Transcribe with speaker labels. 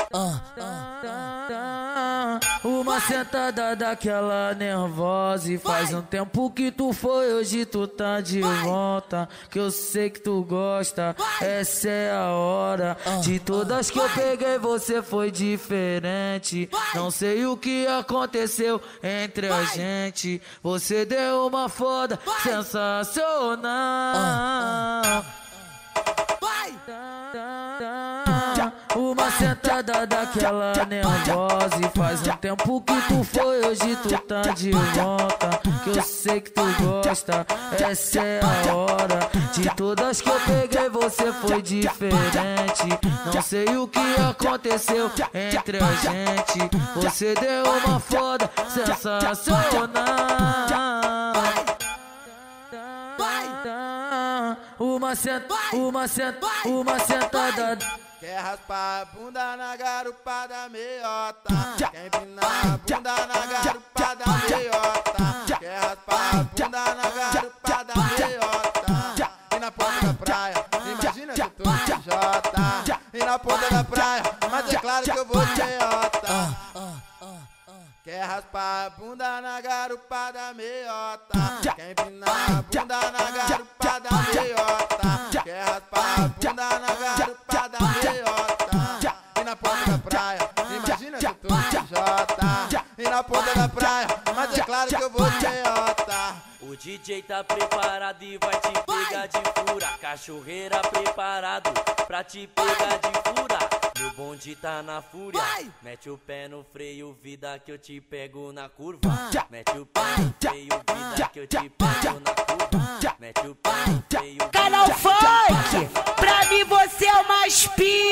Speaker 1: Uma sentada daquela nervosa. E faz um tempo que tu foi, hoje tu tá de volta. Que eu sei que tu gosta, essa é a hora. De todas que eu peguei, você foi diferente. Não sei o que aconteceu entre a gente. Você deu uma foda sensacional. Uma sentada daquela nervosa. E faz um tempo que tu foi, hoje tu tá de volta. Que eu sei que tu gosta, essa é a hora. De todas que eu peguei, você foi diferente. Não sei o que aconteceu entre a gente. Você deu uma foda sensacional. Uma sentada.
Speaker 2: Quer raspar a bunda na garupa da meiota. Quer empinar a bunda na garupa da meiota. Quer raspar a bunda na garupa da meiota. E na ponta da praia, imagina que eu tô de Jota. E na ponta da praia, mas é claro que eu vou de meiota. Quer raspar a bunda na garupa da meiota. Quer empinar a bunda na garupa da meiota. Quer raspar a bunda na garupa da meiota. E na ponta da praia, imagina que eu tô de Jota. E na ponta da praia, mas é claro que eu vou de meiota.
Speaker 3: O DJ tá preparado e vai te pegar de fura. Cachorreira preparado pra te pegar de fura. Meu bonde tá na fúria. Mete o pé no freio, vida, que eu te pego na curva. Mete o pé no freio, vida, que eu te pego na curva. Mete o pé no freio.
Speaker 4: Canal Funk, pra mim você é o mais pica.